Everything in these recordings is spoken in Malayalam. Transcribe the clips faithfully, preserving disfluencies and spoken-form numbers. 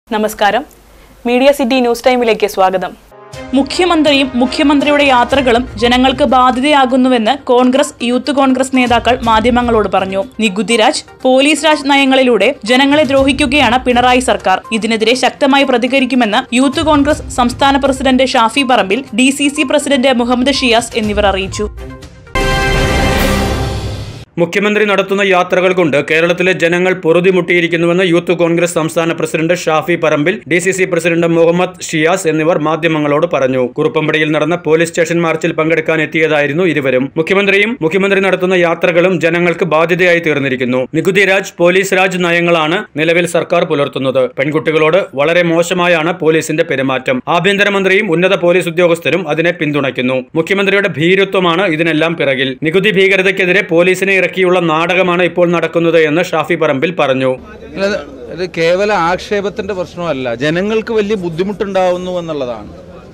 നമസ്കാരം. മീഡിയ സിറ്റി ന്യൂസ് ടൈമിലേക്ക് സ്വാഗതം. മുഖ്യമന്ത്രിയും മുഖ്യമന്ത്രിയുടെ യാത്രകളും ജനങ്ങൾക്ക് ബാധ്യതയാകുന്നുവെന്ന് കോൺഗ്രസ് യൂത്ത് കോൺഗ്രസ് നേതാക്കൾ മാധ്യമങ്ങളോട് പറഞ്ഞു. നികുതി രാജ്, പോലീസ് രാജ് നയങ്ങളിലൂടെ ജനങ്ങളെ ദ്രോഹിക്കുകയാണ് പിണറായി സർക്കാർ. ഇതിനെതിരെ ശക്തമായി പ്രതികരിക്കുമെന്ന് യൂത്ത് കോൺഗ്രസ് സംസ്ഥാന president Shafi Parambil, D C C president Muhammad Shiyas എന്നിവർ അറിയിച്ചു. മുഖ്യമന്ത്രി നടത്തുന്ന യാത്രകൾ കൊണ്ട് കേരളത്തിലെ ജനങ്ങൾ പൊറുതിമുട്ടിയിരിക്കുന്നുവെന്ന് യൂത്ത് കോൺഗ്രസ് സംസ്ഥാന president Shafi Parambil, D C C president Muhammad Shiyas എന്നിവർ മാധ്യമങ്ങളോട് പറഞ്ഞു. കുറുപ്പമ്പടിയിൽ നടന്ന പോലീസ് സ്റ്റേഷൻ മാർച്ചിൽ പങ്കെടുക്കാൻ എത്തിയതായിരുന്നു ഇരുവരും. മുഖ്യമന്ത്രിയും മുഖ്യമന്ത്രി നടത്തുന്ന യാത്രകളും ജനങ്ങൾക്ക് ബാധ്യതയായി തീർന്നിരിക്കുന്നു. നികുതി രാജ്, പോലീസ് രാജ് നയങ്ങളാണ് നിലവിൽ സർക്കാർ പുലർത്തുന്നത്. പെൺകുട്ടികളോട് വളരെ മോശമായാണ് പോലീസിന്റെ പെരുമാറ്റം. ആഭ്യന്തരമന്ത്രിയും ഉന്നത പോലീസ് ഉദ്യോഗസ്ഥരും അതിനെ പിന്തുണയ്ക്കുന്നു. മുഖ്യമന്ത്രിയുടെ ഭീരുത്വമാണ് ഇതിനെല്ലാം പിറകിൽ. നികുതി ഭീകരതയ്ക്കെതിരെ പോലീസിനെ ിയുള്ള നാടകമാണ് ഇപ്പോൾ നടക്കുന്നത് എന്ന് ഷാഫി പറമ്പിൽ പറഞ്ഞു. ഇത് കേവല ആക്ഷേപത്തിന്റെ പ്രശ്നമല്ല, ജനങ്ങൾക്ക് വലിയ ബുദ്ധിമുട്ടുണ്ടാവുന്നു എന്നുള്ളതാണ്.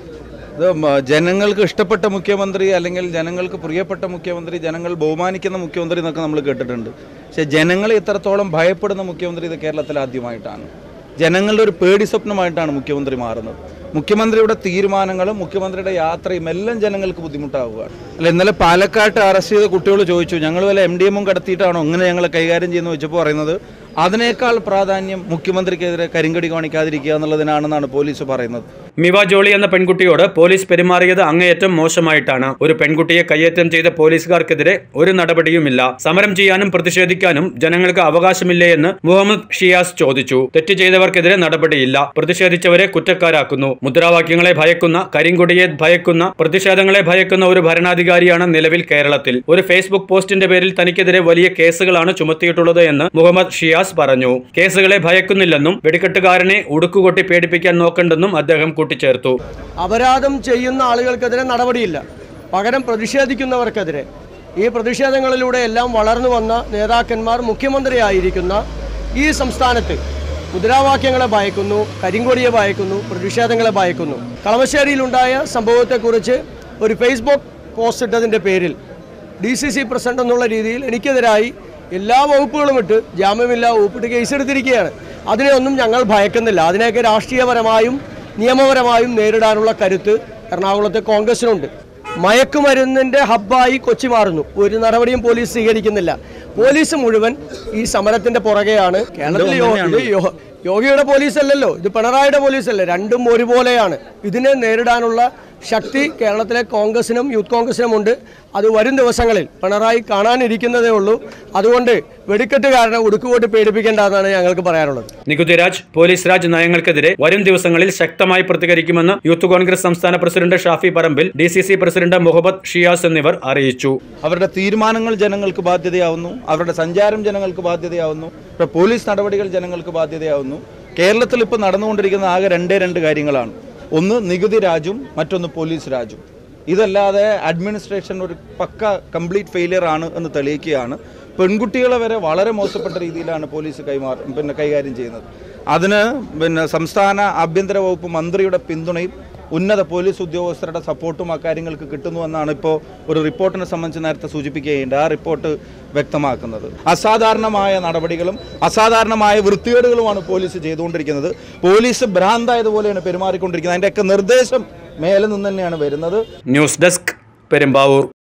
ഇത് ജനങ്ങൾക്ക് ഇഷ്ടപ്പെട്ട മുഖ്യമന്ത്രി അല്ലെങ്കിൽ ജനങ്ങൾക്ക് പ്രിയപ്പെട്ട മുഖ്യമന്ത്രി, ജനങ്ങൾ ബഹുമാനിക്കുന്ന മുഖ്യമന്ത്രി എന്നൊക്കെ നമ്മൾ കേട്ടിട്ടുണ്ട്. പക്ഷെ ജനങ്ങളെ ഇത്രത്തോളം ഭയപ്പെടുന്ന മുഖ്യമന്ത്രി ഇത് കേരളത്തിൽ ആദ്യമായിട്ടാണ്. ജനങ്ങളുടെ ഒരു പേടി സ്വപ്നമായിട്ടാണ് മുഖ്യമന്ത്രി മാറുന്നത്. മുഖ്യമന്ത്രിയുടെ തീരുമാനങ്ങളും മുഖ്യമന്ത്രിയുടെ യാത്രയും എല്ലാം ജനങ്ങൾക്ക് ബുദ്ധിമുട്ടാവുകയാണ്. അല്ല, ഇന്നലെ പാലക്കാട്ട് അറസ്റ്റ് ചെയ്ത കുട്ടികൾ ചോദിച്ചു, ഞങ്ങൾ വല്ല എം ഡി എമ്മും കടത്തിയിട്ടാണോ ഇങ്ങനെ ഞങ്ങൾ കൈകാര്യം ചെയ്യുന്ന വെച്ചപ്പോൾ പറയുന്നത് അതിനേക്കാൾ പ്രാധാന്യം മുഖ്യമന്ത്രിക്കെതിരെ കരിങ്കടി കാണിക്കാതിരിക്കുക എന്നുള്ളതിനാണെന്നാണ് പോലീസ് പറയുന്നത്. മിവ ജോളി എന്ന പെൺകുട്ടിയോട് പോലീസ് പെരുമാറിയത് അങ്ങേയറ്റം മോശമായിട്ടാണ്. ഒരു പെൺകുട്ടിയെ കയ്യേറ്റം ചെയ്ത പോലീസുകാർക്കെതിരെ ഒരു നടപടിയുമില്ല. സമരം ചെയ്യാനും പ്രതിഷേധിക്കാനും ജനങ്ങൾക്ക് അവകാശമില്ലേ എന്ന് മുഹമ്മദ് ഷിയാസ് ചോദിച്ചു. തെറ്റ് ചെയ്തവർക്കെതിരെ നടപടിയില്ല, പ്രതിഷേധിച്ചവരെ കുറ്റക്കാരാക്കുന്നു. മുദ്രാവാക്യങ്ങളെ ഭയക്കുന്ന, കരിങ്കൊടിയെ ഭയക്കുന്ന, പ്രതിഷേധങ്ങളെ ഭയക്കുന്ന ഒരു ഭരണാധികാരിയാണ് നിലവിൽ കേരളത്തിൽ. ഒരു ഫേസ്ബുക്ക് പോസ്റ്റിന്റെ പേരിൽ തനിക്കെതിരെ വലിയ കേസുകളാണ് ചുമത്തിയിട്ടുള്ളത് എന്ന് മുഹമ്മദ് ഷിയാസ് പറഞ്ഞു. കേസുകളെ ഭയക്കുന്നില്ലെന്നും വെടിക്കെട്ടുകാരനെ ഉടുക്കുകൊട്ടി പേടിപ്പിക്കാൻ നോക്കണ്ടെന്നും അദ്ദേഹം കൂട്ടിച്ചേർത്തു. അപരാധം ചെയ്യുന്ന ആളുകൾക്കെതിരെ നടപടിയില്ല, പകരം പ്രതിഷേധിക്കുന്നവർക്കെതിരെ. ഈ പ്രതിഷേധങ്ങളിലൂടെ എല്ലാം വളർന്നു വന്ന നേതാക്കന്മാർ മുഖ്യമന്ത്രിയായിരിക്കുന്ന ഈ സംസ്ഥാനത്ത് മുദ്രാവാക്യങ്ങളെ ഭയക്കുന്നു, കരിങ്കൊടിയെ ഭയക്കുന്നു, പ്രതിഷേധങ്ങളെ ഭയക്കുന്നു. കളമശ്ശേരിയിലുണ്ടായ സംഭവത്തെക്കുറിച്ച് ഒരു ഫേസ്ബുക്ക് പോസ്റ്റ് ഇട്ടതിൻ്റെ പേരിൽ ഡി സി സി പ്രസിഡന്റ് എന്നുള്ള രീതിയിൽ എനിക്കെതിരായി എല്ലാ വകുപ്പുകളും ഇട്ട് ജാമ്യമില്ലാ വകുപ്പിട്ട് കേസെടുത്തിരിക്കുകയാണ്. അതിനെയൊന്നും ഞങ്ങൾ ഭയക്കുന്നില്ല. അതിനെയൊക്കെ രാഷ്ട്രീയപരമായും നിയമപരമായും നേരിടാനുള്ള കരുത്ത് എറണാകുളത്തെ കോൺഗ്രസിനുണ്ട്. മയക്കുമരുന്നിൻ്റെ ഹബ്ബായി കൊച്ചി മാറുന്നു. ഒരു നടപടിയും പോലീസ് സ്വീകരിക്കുന്നില്ല. പോലീസ് മുഴുവൻ ഈ സമരത്തിൻ്റെ പുറകെയാണ്. കേരളത്തിൽ യോഗിയുടെ പോലീസല്ലല്ലോ, ഇത് പിണറായിയുടെ പോലീസല്ലേ, രണ്ടും ഒരുപോലെയാണ്. ഇതിനെ നേരിടാനുള്ള ശക്തി കേരളത്തിലെ കോൺഗ്രസിനും യൂത്ത് കോൺഗ്രസിനും ഉണ്ട്. അത് വരും ദിവസങ്ങളിൽ പിണറായി കാണാനിരിക്കുന്നതേ ഉള്ളൂ. അതുകൊണ്ട് വെടിക്കെട്ടുകാരനെ ഉടുക്കുകൊട്ടി പേടിപ്പിക്കേണ്ടതെന്നാണ് ഞങ്ങൾക്ക് പറയാനുള്ളത്. നികുതി രാജ്, പോലീസ് രാജ് നയങ്ങൾക്കെതിരെ വരും ദിവസങ്ങളിൽ ശക്തമായി പ്രതികരിക്കുമെന്ന് യൂത്ത് കോൺഗ്രസ് സംസ്ഥാന president Shafi Parambil, D C C president Muhammad Shiyas എന്നിവർ അറിയിച്ചു. അവരുടെ തീരുമാനങ്ങൾ ജനങ്ങൾക്ക് ബാധ്യതയാവുന്നു, അവരുടെ സഞ്ചാരം ജനങ്ങൾക്ക് ബാധ്യതയാവുന്നു, പോലീസ് നടപടികൾ ജനങ്ങൾക്ക് ബാധ്യതയാവുന്നു. കേരളത്തിൽ ഇപ്പോൾ നടന്നുകൊണ്ടിരിക്കുന്ന ആകെ രണ്ടേ രണ്ട് കാര്യങ്ങളാണ്. ഒന്ന് നികുതി രാജും മറ്റൊന്ന് പോലീസ് രാജും. ഇതല്ലാതെ അഡ്മിനിസ്ട്രേഷൻ ഒരു പക്ക കംപ്ലീറ്റ് ഫെയിലിയർ ആണ് എന്ന് തെളിയിക്കുകയാണ്. പെൺകുട്ടികളെ വരെ വളരെ മോശപ്പെട്ട രീതിയിലാണ് പോലീസ് കൈമാറി പിന്നെ കൈകാര്യം ചെയ്യുന്നത്. അതിന് പിന്നെ സംസ്ഥാന ആഭ്യന്തര വകുപ്പ് മന്ത്രിയുടെ പിന്തുണയും ഉന്നത പോലീസ് ഉദ്യോഗസ്ഥരുടെ സപ്പോർട്ടും ആ കാര്യങ്ങൾക്ക് കിട്ടുന്നുവെന്നാണ് ഇപ്പോൾ ഒരു റിപ്പോർട്ടിനെ സംബന്ധിച്ച് നേരത്തെ സൂചിപ്പിക്കുകയുണ്ട്. ആ റിപ്പോർട്ട് വ്യക്തമാക്കുന്നത് അസാധാരണമായ നടപടികളും അസാധാരണമായ വൃത്തികേടുകളുമാണ് പോലീസ് ചെയ്തുകൊണ്ടിരിക്കുന്നത്. പോലീസ് ഭ്രാന്തായതുപോലെയാണ് പെരുമാറിക്കൊണ്ടിരിക്കുന്നത്. അതിൻ്റെയൊക്കെ നിർദ്ദേശം മേലെ നിന്ന് തന്നെയാണ് വരുന്നത്. News desk, Perumbavoor.